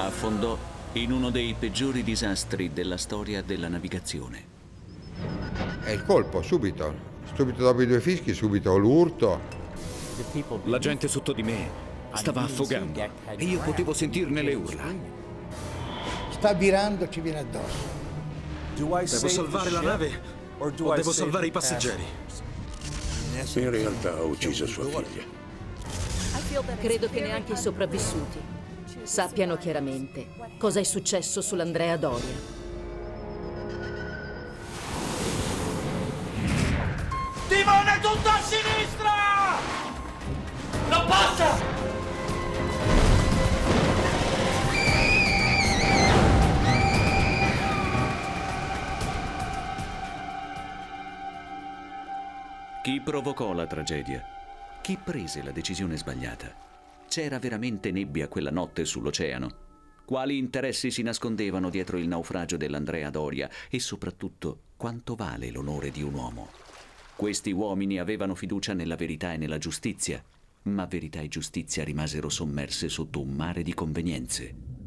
Affondò in uno dei peggiori disastri della storia della navigazione. E il colpo, subito. Subito dopo i due fischi, subito l'urto. La gente sotto di me stava affogando e io potevo sentirne le urla. Sta virando, ci viene addosso. Devo salvare la nave o devo salvare i passeggeri? In realtà ha ucciso sua figlia. Credo che neanche i sopravvissuti sappiano chiaramente cosa è successo sull'Andrea Doria. Timone tutto a sinistra! Non passa! Chi provocò la tragedia? Chi prese la decisione sbagliata? C'era veramente nebbia quella notte sull'oceano? Quali interessi si nascondevano dietro il naufragio dell'Andrea Doria? E soprattutto, quanto vale l'onore di un uomo? Questi uomini avevano fiducia nella verità e nella giustizia, ma verità e giustizia rimasero sommerse sotto un mare di convenienze.